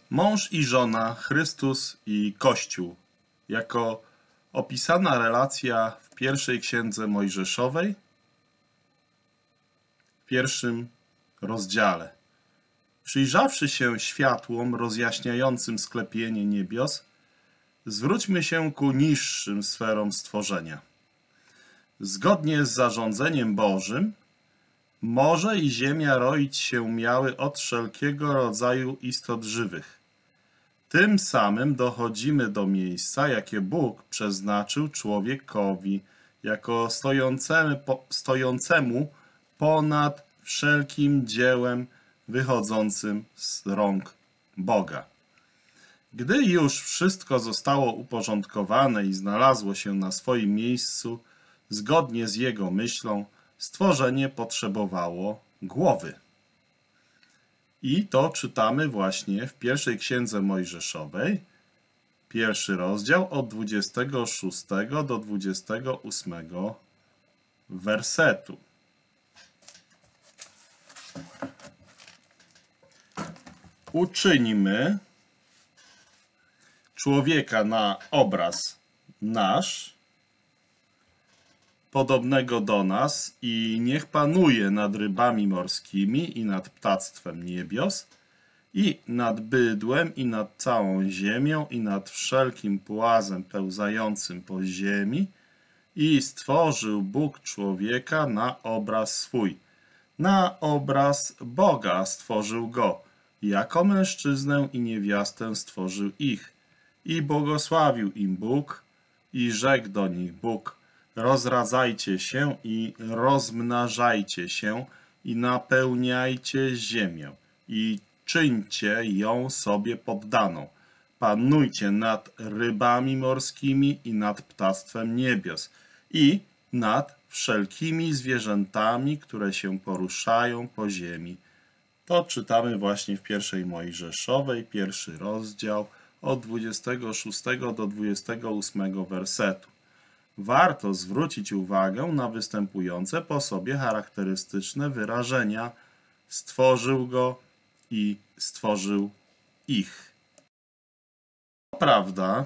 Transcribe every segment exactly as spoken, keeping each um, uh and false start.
Mąż i żona, Chrystus i Kościół, jako opisana relacja w pierwszej księdze Mojżeszowej, w pierwszym rozdziale. Przyjrzawszy się światłom rozjaśniającym sklepienie niebios, zwróćmy się ku niższym sferom stworzenia. Zgodnie z zarządzeniem Bożym, morze i ziemia roić się miały od wszelkiego rodzaju istot żywych. Tym samym dochodzimy do miejsca, jakie Bóg przeznaczył człowiekowi, jako stojącemu, stojącemu ponad wszelkim dziełem wychodzącym z rąk Boga. Gdy już wszystko zostało uporządkowane i znalazło się na swoim miejscu, zgodnie z Jego myślą, stworzenie potrzebowało głowy. I to czytamy właśnie w pierwszej księdze Mojżeszowej, pierwszy rozdział od dwudziestego szóstego do dwudziestego ósmego wersetu. Uczyńmy człowieka na obraz nasz, podobnego do nas, i niech panuje nad rybami morskimi i nad ptactwem niebios, i nad bydłem, i nad całą ziemią, i nad wszelkim płazem pełzającym po ziemi. I stworzył Bóg człowieka na obraz swój. Na obraz Boga stworzył go. Jako mężczyznę i niewiastę stworzył ich. I błogosławił im Bóg, i rzekł do nich Bóg: rozradzajcie się i rozmnażajcie się i napełniajcie ziemię i czyńcie ją sobie poddaną. Panujcie nad rybami morskimi i nad ptactwem niebios i nad wszelkimi zwierzętami, które się poruszają po ziemi. To czytamy właśnie w pierwszej Mojżeszowej, pierwszy rozdział od dwudziestego szóstego do dwudziestego ósmego wersetu. Warto zwrócić uwagę na występujące po sobie charakterystyczne wyrażenia: stworzył go i stworzył ich. Prawda,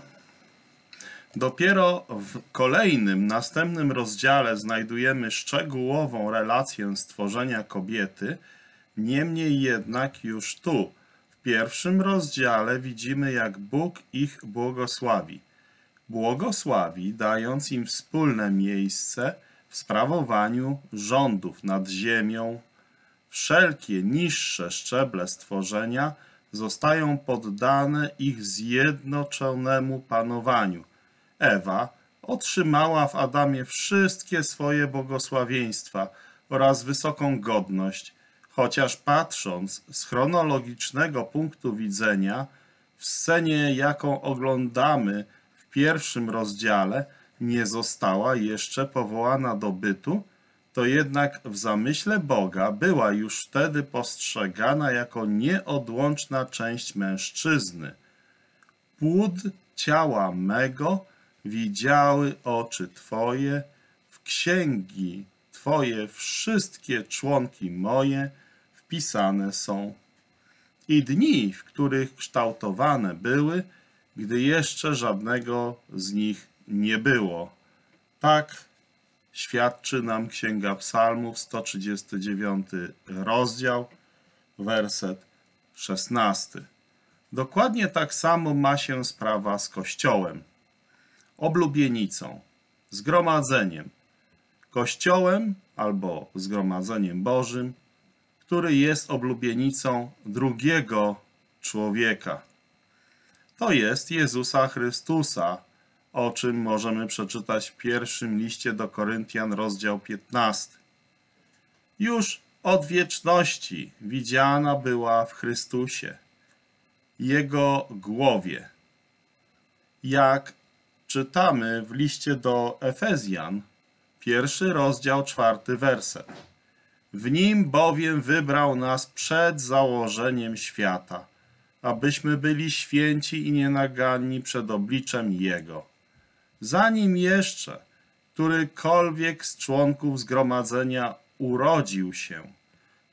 dopiero w kolejnym, następnym rozdziale znajdujemy szczegółową relację stworzenia kobiety, niemniej jednak już tu, w pierwszym rozdziale, widzimy, jak Bóg ich błogosławi. Błogosławi, dając im wspólne miejsce w sprawowaniu rządów nad ziemią. Wszelkie niższe szczeble stworzenia zostają poddane ich zjednoczonemu panowaniu. Ewa otrzymała w Adamie wszystkie swoje błogosławieństwa oraz wysoką godność, chociaż patrząc z chronologicznego punktu widzenia, w scenie, jaką oglądamy w pierwszym rozdziale, nie została jeszcze powołana do bytu, to jednak w zamyśle Boga była już wtedy postrzegana jako nieodłączna część mężczyzny. Płód ciała mego widziały oczy Twoje, w księgi Twoje wszystkie członki moje wpisane są. I dni, w których kształtowane były, gdy jeszcze żadnego z nich nie było. Tak świadczy nam Księga Psalmów, sto trzydziesty dziewiąty rozdział, werset szesnasty. Dokładnie tak samo ma się sprawa z Kościołem, oblubienicą, zgromadzeniem, Kościołem albo zgromadzeniem Bożym, który jest oblubienicą drugiego człowieka. To jest Jezusa Chrystusa, o czym możemy przeczytać w pierwszym liście do Koryntian, rozdział piętnasty. Już od wieczności widziana była w Chrystusie, Jego głowie. Jak czytamy w liście do Efezjan, pierwszy rozdział, czwarty werset. W Nim bowiem wybrał nas przed założeniem świata, abyśmy byli święci i nienaganni przed obliczem Jego. Zanim jeszcze którykolwiek z członków zgromadzenia urodził się,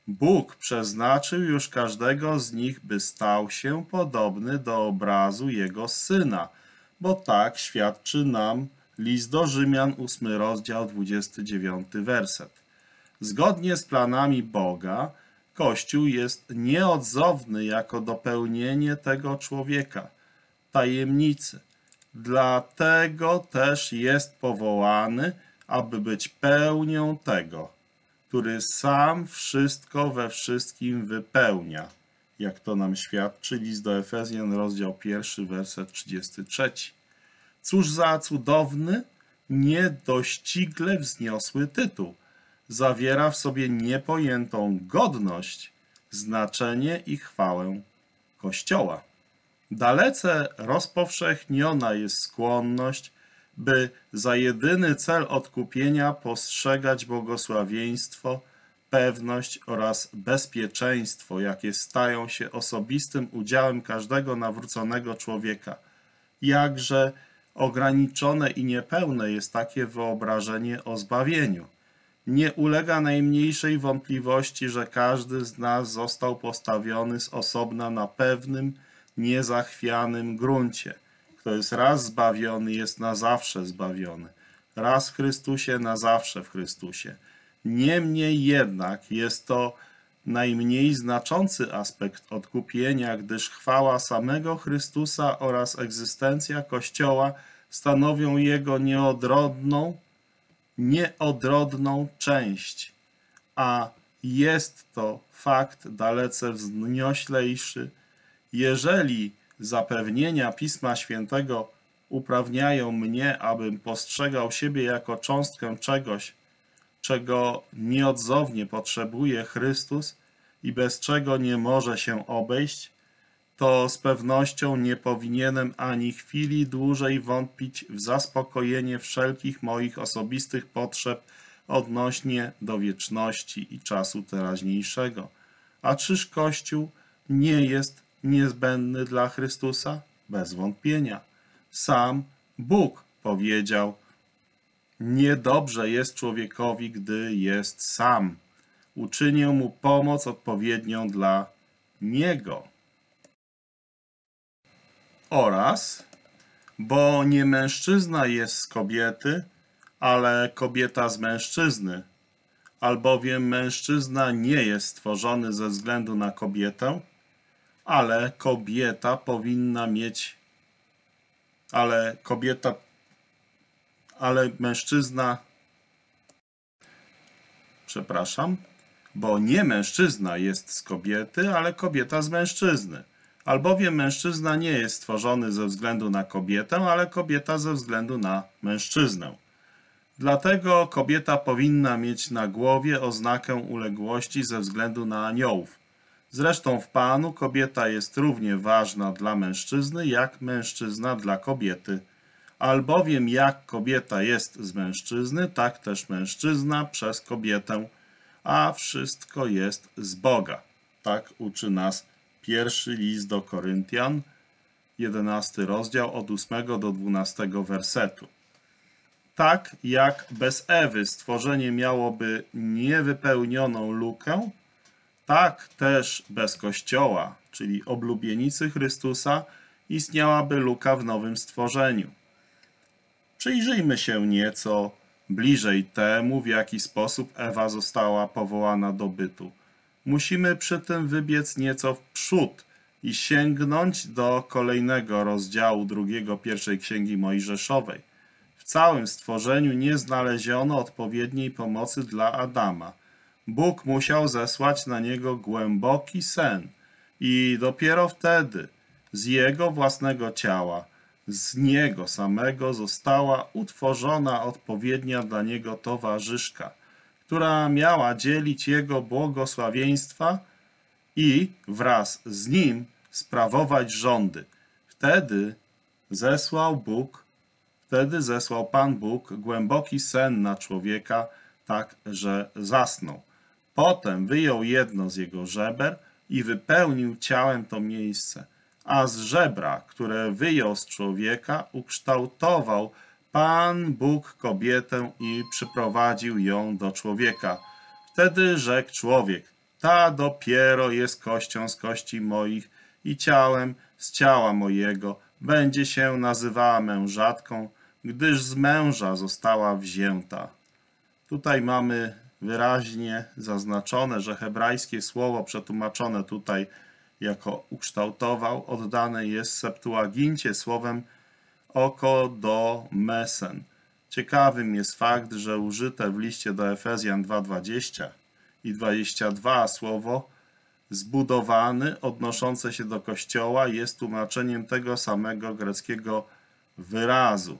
Bóg przeznaczył już każdego z nich, by stał się podobny do obrazu Jego Syna, bo tak świadczy nam list do Rzymian, ósmy rozdział, dwudziesty dziewiąty werset. Zgodnie z planami Boga, Kościół jest nieodzowny jako dopełnienie tego człowieka, tajemnicy. Dlatego też jest powołany, aby być pełnią tego, który sam wszystko we wszystkim wypełnia, jak to nam świadczy list do Efezjan, rozdział pierwszy, werset trzydziesty trzeci. Cóż za cudowny, niedościgle wzniosły tytuł. Zawiera w sobie niepojętą godność, znaczenie i chwałę Kościoła. Dalece rozpowszechniona jest skłonność, by za jedyny cel odkupienia postrzegać błogosławieństwo, pewność oraz bezpieczeństwo, jakie stają się osobistym udziałem każdego nawróconego człowieka. Jakże ograniczone i niepełne jest takie wyobrażenie o zbawieniu. Nie ulega najmniejszej wątpliwości, że każdy z nas został postawiony z osobna na pewnym, niezachwianym gruncie. Kto jest raz zbawiony, jest na zawsze zbawiony. Raz w Chrystusie, na zawsze w Chrystusie. Niemniej jednak jest to najmniej znaczący aspekt odkupienia, gdyż chwała samego Chrystusa oraz egzystencja Kościoła stanowią Jego nieodrodną, nieodrodną część, a jest to fakt dalece wznioślejszy. Jeżeli zapewnienia Pisma Świętego uprawniają mnie, abym postrzegał siebie jako cząstkę czegoś, czego nieodzownie potrzebuje Chrystus i bez czego nie może się obejść, to z pewnością nie powinienem ani chwili dłużej wątpić w zaspokojenie wszelkich moich osobistych potrzeb odnośnie do wieczności i czasu teraźniejszego. A czyż Kościół nie jest niezbędny dla Chrystusa? Bez wątpienia. Sam Bóg powiedział: niedobrze jest człowiekowi, gdy jest sam. Uczynię mu pomoc odpowiednią dla niego. Oraz, bo nie mężczyzna jest z kobiety, ale kobieta z mężczyzny, albowiem mężczyzna nie jest stworzony ze względu na kobietę, ale kobieta powinna mieć, ale kobieta, ale mężczyzna, przepraszam, bo nie mężczyzna jest z kobiety, ale kobieta z mężczyzny. Albowiem mężczyzna nie jest stworzony ze względu na kobietę, ale kobieta ze względu na mężczyznę. Dlatego kobieta powinna mieć na głowie oznakę uległości ze względu na aniołów. Zresztą w Panu kobieta jest równie ważna dla mężczyzny, jak mężczyzna dla kobiety. Albowiem jak kobieta jest z mężczyzny, tak też mężczyzna przez kobietę, a wszystko jest z Boga. Tak uczy nas pierwszy list do Koryntian, jedenasty rozdział, od ósmego do dwunastego wersetu. Tak jak bez Ewy stworzenie miałoby niewypełnioną lukę, tak też bez Kościoła, czyli oblubienicy Chrystusa, istniałaby luka w nowym stworzeniu. Przyjrzyjmy się nieco bliżej temu, w jaki sposób Ewa została powołana do bytu. Musimy przy tym wybiec nieco w przód i sięgnąć do kolejnego rozdziału drugiego pierwszej Księgi Mojżeszowej. W całym stworzeniu nie znaleziono odpowiedniej pomocy dla Adama. Bóg musiał zesłać na niego głęboki sen i dopiero wtedy z jego własnego ciała, z niego samego została utworzona odpowiednia dla niego towarzyszka, która miała dzielić jego błogosławieństwa i wraz z nim sprawować rządy. Wtedy zesłał Bóg, wtedy zesłał Pan Bóg głęboki sen na człowieka, tak że zasnął. Potem wyjął jedno z jego żeber i wypełnił ciałem to miejsce, a z żebra, które wyjął z człowieka, ukształtował Pan Bóg kobietę i przyprowadził ją do człowieka. Wtedy rzekł człowiek: Ta dopiero jest kością z kości moich i ciałem z ciała mojego. Będzie się nazywała mężatką, gdyż z męża została wzięta. Tutaj mamy wyraźnie zaznaczone, że hebrajskie słowo przetłumaczone tutaj jako ukształtował, oddane jest w Septuagincie słowem okodomesen. Ciekawym jest fakt, że użyte w liście do Efezjan dwa dwadzieścia i dwadzieścia dwa słowo zbudowany, odnoszące się do Kościoła, jest tłumaczeniem tego samego greckiego wyrazu.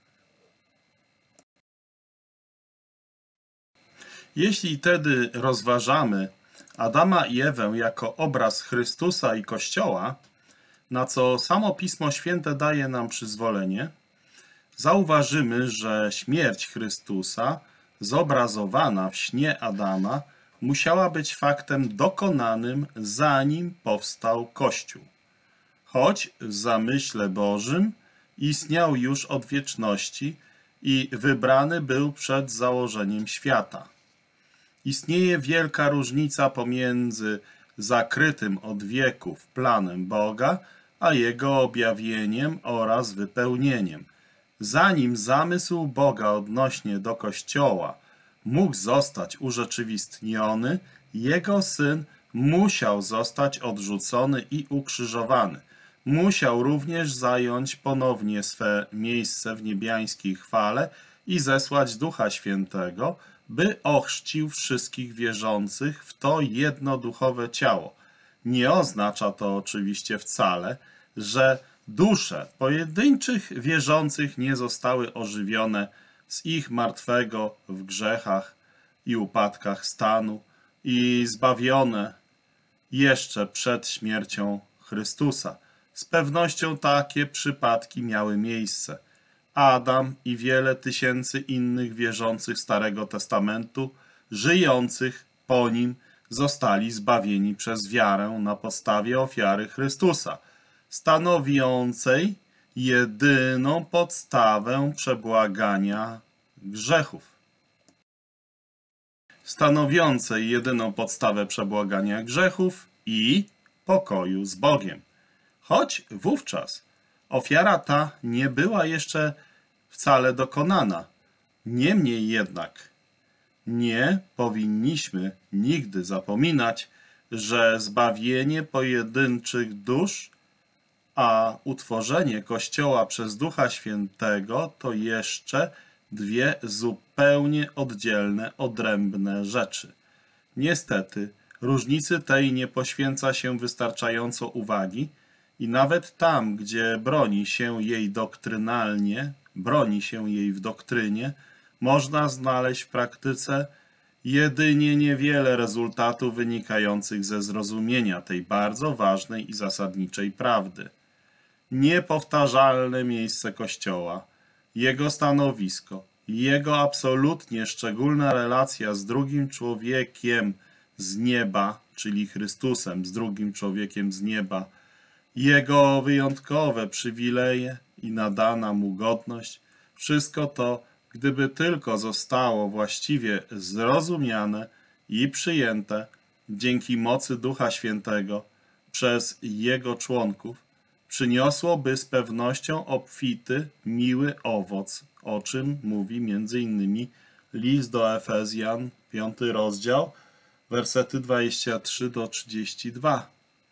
Jeśli tedy rozważamy Adama i Ewę jako obraz Chrystusa i Kościoła, na co samo Pismo Święte daje nam przyzwolenie, zauważymy, że śmierć Chrystusa, zobrazowana w śnie Adama, musiała być faktem dokonanym, zanim powstał Kościół. Choć w zamyśle Bożym istniał już od wieczności i wybrany był przed założeniem świata. Istnieje wielka różnica pomiędzy zakrytym od wieków planem Boga, a Jego objawieniem oraz wypełnieniem. Zanim zamysł Boga odnośnie do Kościoła mógł zostać urzeczywistniony, Jego Syn musiał zostać odrzucony i ukrzyżowany. Musiał również zająć ponownie swe miejsce w niebiańskiej chwale i zesłać Ducha Świętego, by ochrzcił wszystkich wierzących w to jedno duchowe ciało. Nie oznacza to oczywiście wcale, że dusze pojedynczych wierzących nie zostały ożywione z ich martwego w grzechach i upadkach stanu i zbawione jeszcze przed śmiercią Chrystusa. Z pewnością takie przypadki miały miejsce. Adam i wiele tysięcy innych wierzących Starego Testamentu, żyjących po nim, zostali zbawieni przez wiarę na podstawie ofiary Chrystusa, stanowiącej jedyną podstawę przebłagania grzechów. Stanowiącej jedyną podstawę przebłagania grzechów i pokoju z Bogiem. Choć wówczas ofiara ta nie była jeszcze wcale dokonana. Niemniej jednak nie powinniśmy nigdy zapominać, że zbawienie pojedynczych dusz, a utworzenie Kościoła przez Ducha Świętego to jeszcze dwie zupełnie oddzielne, odrębne rzeczy. Niestety, różnicy tej nie poświęca się wystarczająco uwagi i nawet tam, gdzie broni się jej doktrynalnie, broni się jej w doktrynie, można znaleźć w praktyce jedynie niewiele rezultatów wynikających ze zrozumienia tej bardzo ważnej i zasadniczej prawdy. Niepowtarzalne miejsce Kościoła, jego stanowisko, jego absolutnie szczególna relacja z drugim człowiekiem z nieba, czyli Chrystusem, z drugim człowiekiem z nieba, jego wyjątkowe przywileje i nadana mu godność, wszystko to, gdyby tylko zostało właściwie zrozumiane i przyjęte dzięki mocy Ducha Świętego przez jego członków, przyniosłoby z pewnością obfity, miły owoc, o czym mówi między innymi list do Efezjan, piąty rozdział, wersety dwudzieste trzy do trzydziestu dwóch.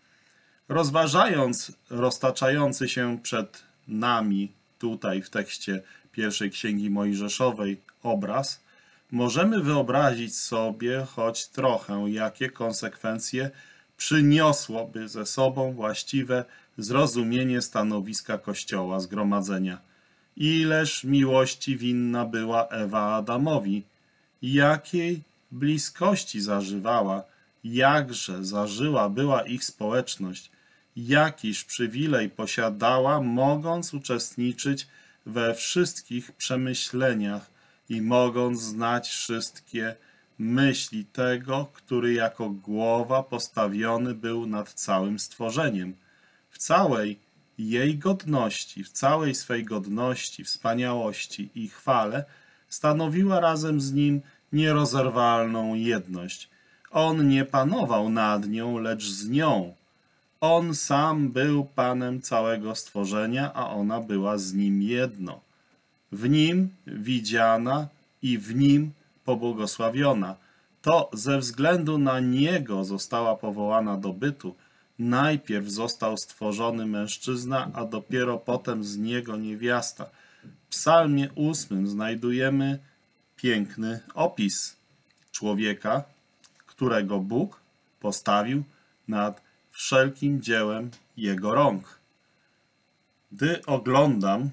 Rozważając roztaczający się przed nami tutaj w tekście pierwszej Księgi Mojżeszowej obraz, możemy wyobrazić sobie choć trochę, jakie konsekwencje przyniosłoby ze sobą właściwe zrozumienie stanowiska Kościoła zgromadzenia. Ileż miłości winna była Ewa Adamowi, jakiej bliskości zażywała, jakże zażyła była ich społeczność, jakiż przywilej posiadała, mogąc uczestniczyć we wszystkich przemyśleniach i mogąc znać wszystkie myśli tego, który jako głowa postawiony był nad całym stworzeniem. W całej jej godności, w całej swej godności, wspaniałości i chwale stanowiła razem z nim nierozerwalną jedność. On nie panował nad nią, lecz z nią. On sam był Panem całego stworzenia, a ona była z Nim jedno. W Nim widziana i w Nim pobłogosławiona. To ze względu na Niego została powołana do bytu. Najpierw został stworzony mężczyzna, a dopiero potem z niego niewiasta. W psalmie ósmym znajdujemy piękny opis człowieka, którego Bóg postawił nad wszelkim dziełem Jego rąk. Gdy oglądam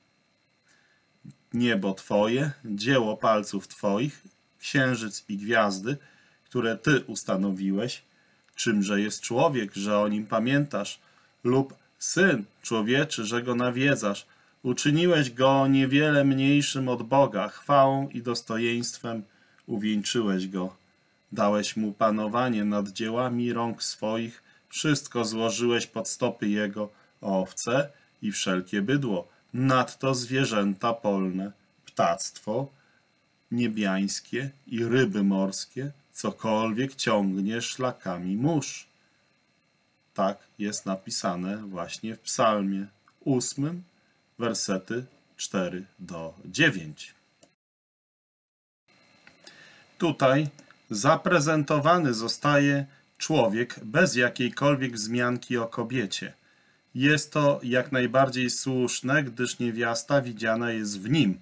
niebo Twoje, dzieło palców Twoich, księżyc i gwiazdy, które Ty ustanowiłeś, czymże jest człowiek, że o nim pamiętasz, lub syn człowieczy, że go nawiedzasz. Uczyniłeś go niewiele mniejszym od Boga, chwałą i dostojeństwem uwieńczyłeś go. Dałeś mu panowanie nad dziełami rąk swoich, wszystko złożyłeś pod stopy jego, owce i wszelkie bydło, nadto zwierzęta polne, ptactwo niebiańskie i ryby morskie, cokolwiek ciągnie szlakami mórz. Tak jest napisane właśnie w psalmie ósmym, wersety cztery do dziewięciu. Tutaj zaprezentowany zostaje człowiek bez jakiejkolwiek wzmianki o kobiecie. Jest to jak najbardziej słuszne, gdyż niewiasta widziana jest w nim.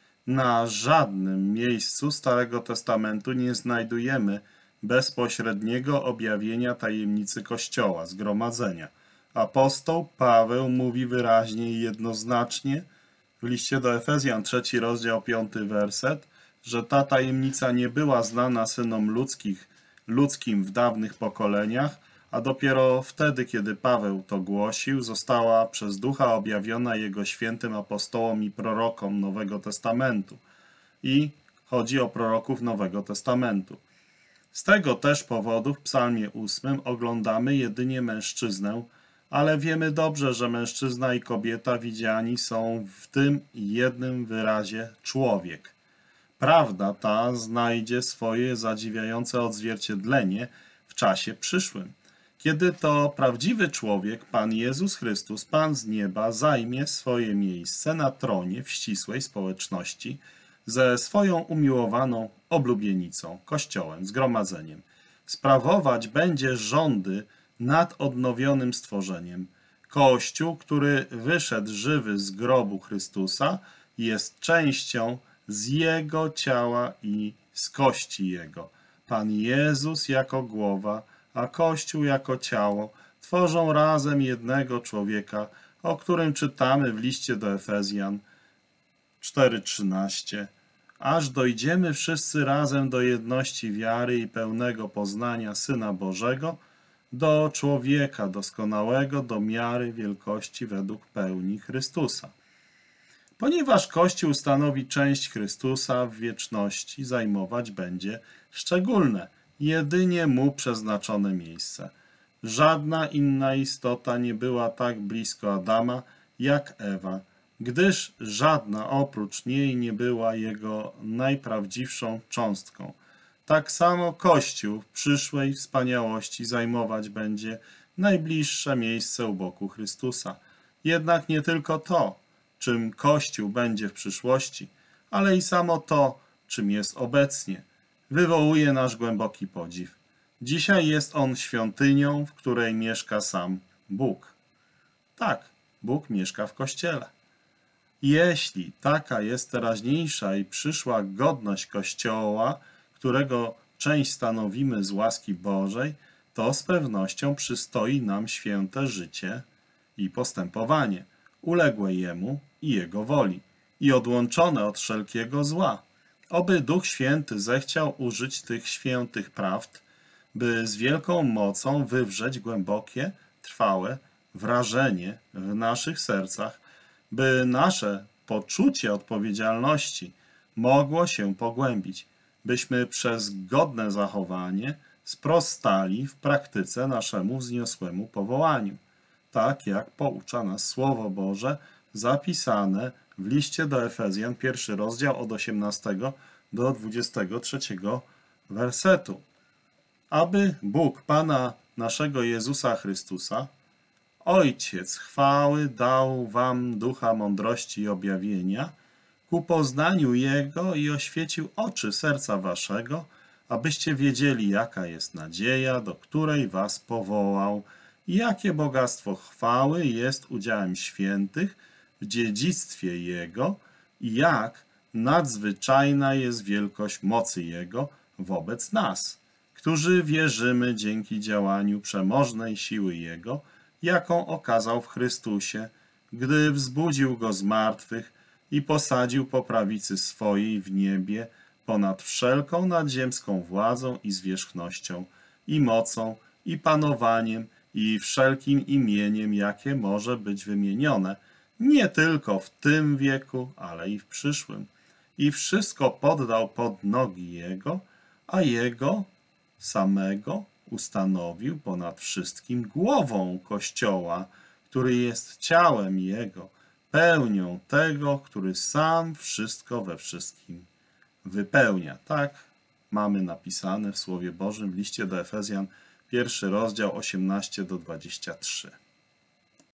Na żadnym miejscu Starego Testamentu nie znajdujemy bezpośredniego objawienia tajemnicy Kościoła, zgromadzenia. Apostoł Paweł mówi wyraźnie i jednoznacznie w liście do Efezjan, trzeci rozdział, piąty werset, że ta tajemnica nie była znana synom ludzkich, ludzkim w dawnych pokoleniach, a dopiero wtedy, kiedy Paweł to głosił, została przez Ducha objawiona jego świętym apostołom i prorokom Nowego Testamentu. I chodzi o proroków Nowego Testamentu. Z tego też powodu w psalmie ósmym oglądamy jedynie mężczyznę, ale wiemy dobrze, że mężczyzna i kobieta widziani są w tym jednym wyrazie człowiek. Prawda ta znajdzie swoje zadziwiające odzwierciedlenie w czasie przyszłym, kiedy to prawdziwy człowiek, Pan Jezus Chrystus, Pan z nieba, zajmie swoje miejsce na tronie w ścisłej społeczności ze swoją umiłowaną oblubienicą, Kościołem, zgromadzeniem. Sprawować będzie rządy nad odnowionym stworzeniem. Kościół, który wyszedł żywy z grobu Chrystusa, jest częścią z Jego ciała i z kości Jego. Pan Jezus jako głowa, a Kościół jako ciało tworzą razem jednego człowieka, o którym czytamy w liście do Efezjan cztery trzynaście. Aż dojdziemy wszyscy razem do jedności wiary i pełnego poznania Syna Bożego, do człowieka doskonałego, do miary wielkości według pełni Chrystusa. Ponieważ Kościół stanowi część Chrystusa, w wieczności zajmować będzie szczególne, jedynie Mu przeznaczone miejsce. Żadna inna istota nie była tak blisko Adama jak Ewa, gdyż żadna oprócz niej nie była jego najprawdziwszą cząstką. Tak samo Kościół w przyszłej wspaniałości zajmować będzie najbliższe miejsce u boku Chrystusa. Jednak nie tylko to, czym Kościół będzie w przyszłości, ale i samo to, czym jest obecnie, wywołuje nasz głęboki podziw. Dzisiaj jest on świątynią, w której mieszka sam Bóg. Tak, Bóg mieszka w Kościele. Jeśli taka jest teraźniejsza i przyszła godność Kościoła, którego część stanowimy z łaski Bożej, to z pewnością przystoi nam święte życie i postępowanie, uległe Jemu i Jego woli i odłączone od wszelkiego zła. Oby Duch Święty zechciał użyć tych świętych prawd, by z wielką mocą wywrzeć głębokie, trwałe wrażenie w naszych sercach, by nasze poczucie odpowiedzialności mogło się pogłębić, byśmy przez godne zachowanie sprostali w praktyce naszemu wzniosłemu powołaniu, tak jak poucza nas Słowo Boże zapisane w liście do Efezjan, pierwszy rozdział od osiemnastego do dwudziestego trzeciego wersetu. aby Bóg Pana naszego Jezusa Chrystusa, Ojciec chwały, dał wam ducha mądrości i objawienia ku poznaniu Jego i oświecił oczy serca waszego, abyście wiedzieli, jaka jest nadzieja, do której was powołał i jakie bogactwo chwały jest udziałem świętych w dziedzictwie Jego i jak nadzwyczajna jest wielkość mocy Jego wobec nas, którzy wierzymy dzięki działaniu przemożnej siły Jego, jaką okazał w Chrystusie, gdy wzbudził Go z martwych i posadził po prawicy swojej w niebie ponad wszelką nadziemską władzą i zwierzchnością, i mocą, i panowaniem, i wszelkim imieniem, jakie może być wymienione, nie tylko w tym wieku, ale i w przyszłym. I wszystko poddał pod nogi Jego, a Jego samego ustanowił ponad wszystkim głową Kościoła, który jest ciałem Jego, pełnią tego, który sam wszystko we wszystkim wypełnia. Tak mamy napisane w Słowie Bożym w liście do Efezjan, pierwszy rozdział, osiemnasty do dwudziestu trzech.